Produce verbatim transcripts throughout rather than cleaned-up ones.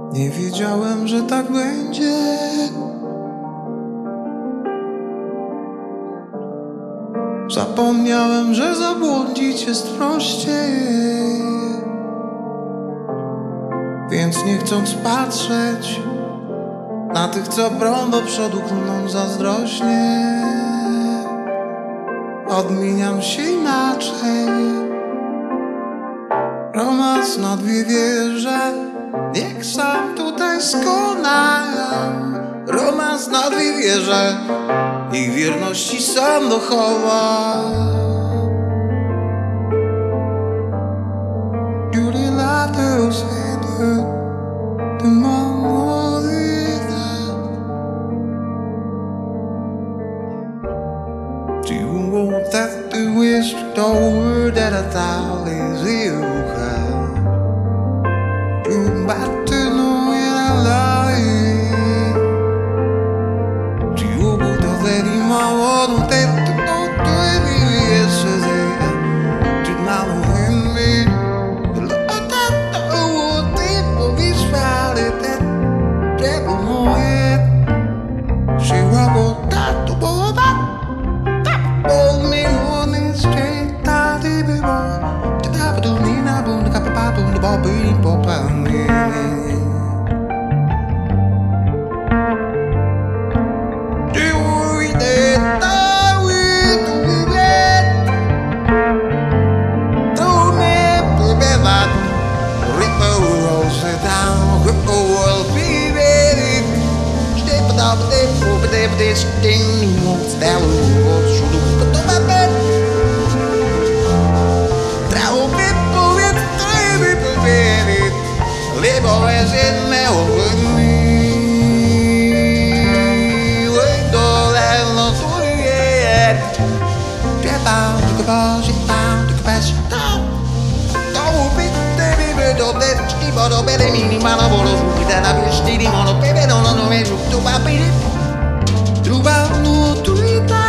Nie wiedziałem, że tak będzie. Zapomniałem, że zabłądzić jest prościej. Więc nie chcąc patrzeć na tych, co brą do przodu, klną zazdrośnie, odmieniam się inaczej. Romans na dwie wieże, niech sam tutaj skonam. Romans na dwie wieże, ich wierności sam dochowa. Judy lato świetne, ty mamo vida. Do you want that the wish the word that I thought is you? You got to know it, I love you. Do you want to let him out? Don't take the note to every yesterday. Do not win me. Look at that, oh, people be spouted that devil more head. She wobbled that to bow back. That bold me on the street, that baby boy. The papa do me, I boom, the papa papa, the ball beat, papa. This thing wants that world should look to my bed. Travel people with three people buried. Live always in my with me. Wait all that long to the end. Get down to the bar, sit down to the pass down. Don't be the baby, don't let the bottle belly mini manabolo. That I wish the mono baby don't know me to my baby. Trovando Twitter.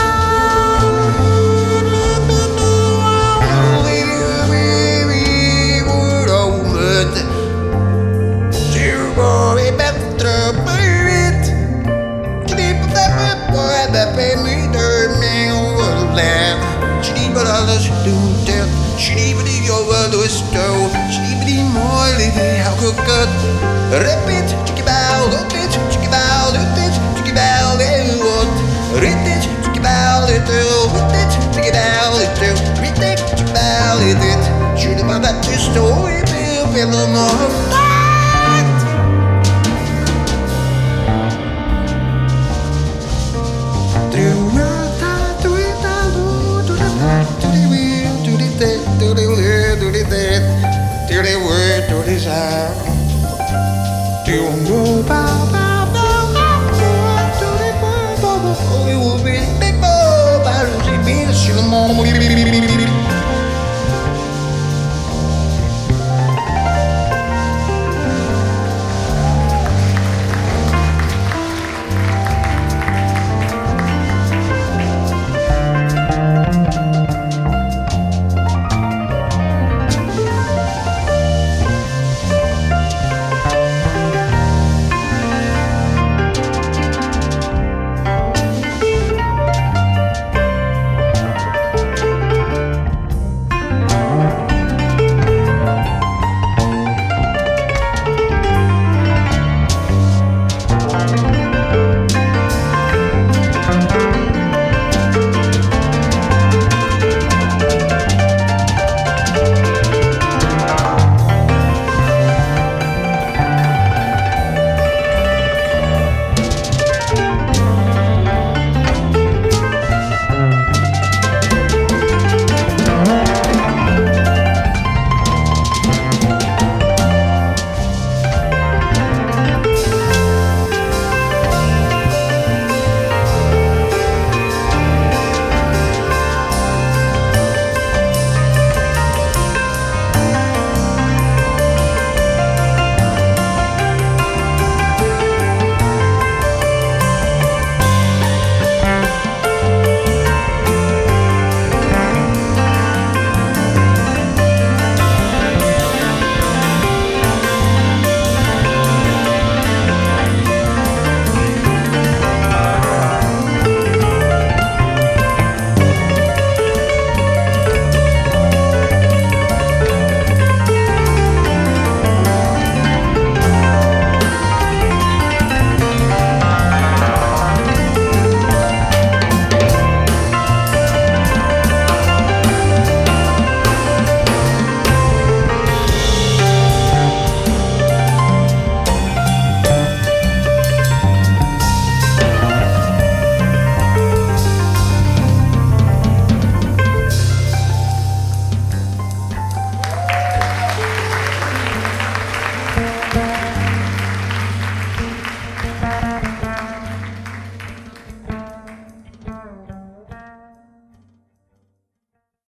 Repeat, chicky bow, repeat, chicky bow, repeat, chicky bow, repeat, chicky bow, repeat, chicky bow, repeat, chicky bow, repeat. Should have that just story, feel no more fight. Do not do it, do the will, do the death, do the will, do the death, do the word, do the sound. Do you know about